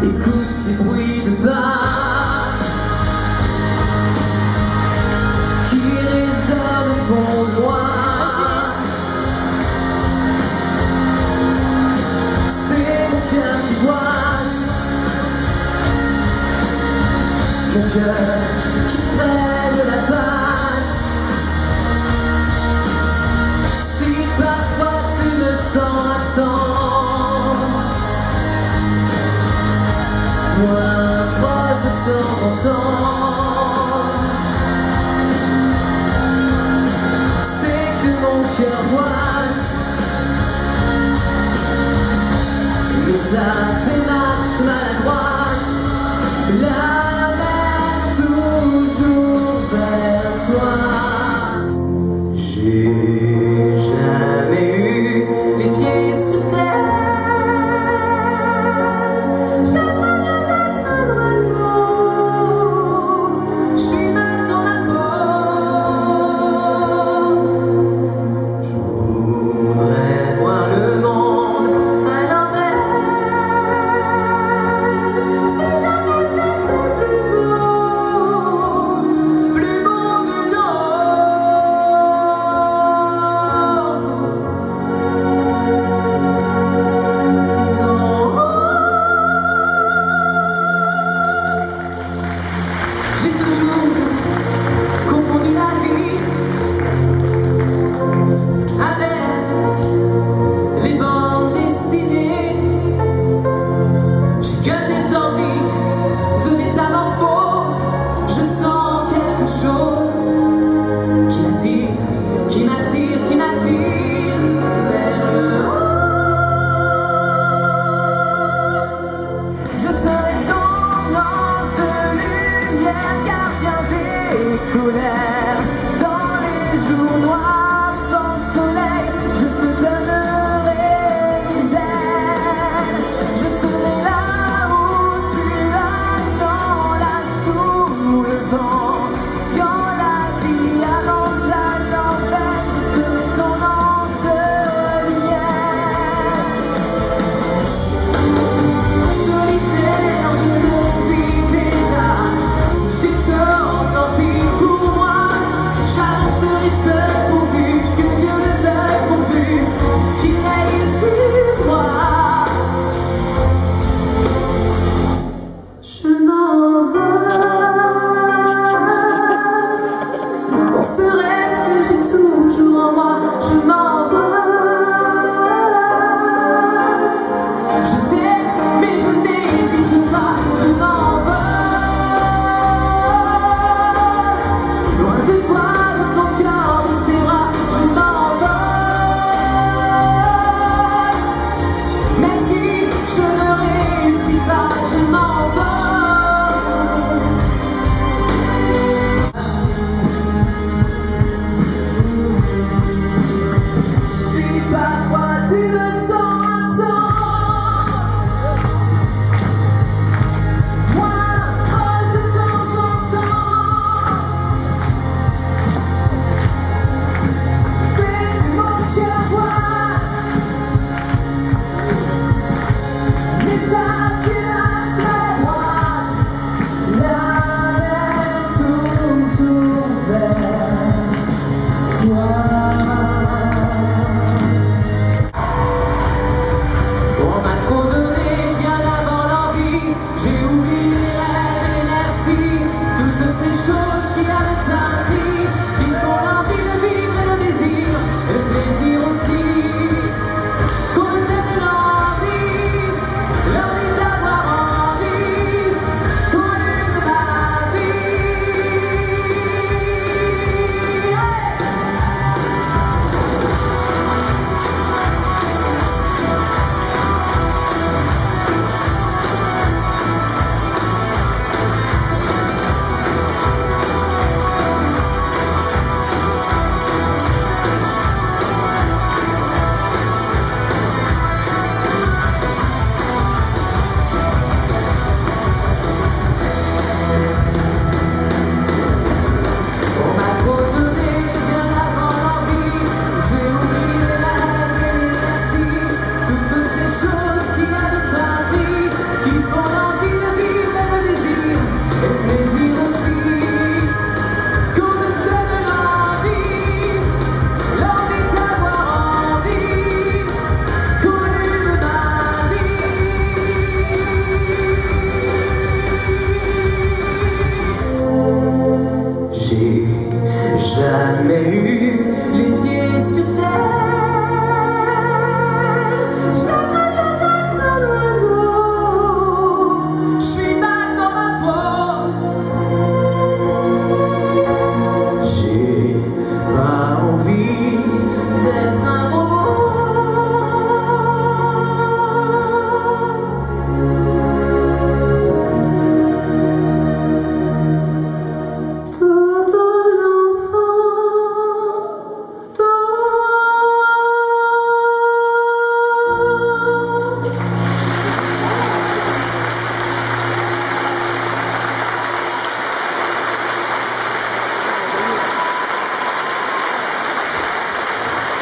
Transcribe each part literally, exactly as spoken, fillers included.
Écoute ces bruits de pas qui résonnent au fond de moi. C'est mon cœur qui boite, mon cœur qui traîne la patte. Si parfois tu me sens absent, moi proche de temps en temps, c'est que mon cœur boite. Et sa démarche maladroite l'amène toujours vers toi. J'ai jamais eu les pieds sur terre, j'aimerais bien être un oiseau, je suis mal dans ma peau. Je voudrais voir le monde à l'envers,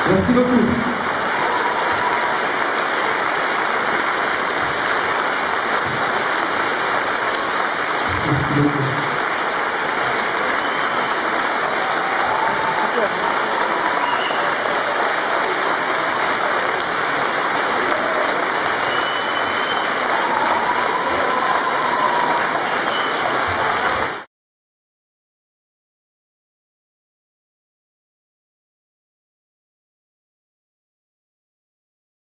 Merci beaucoup. Merci beaucoup.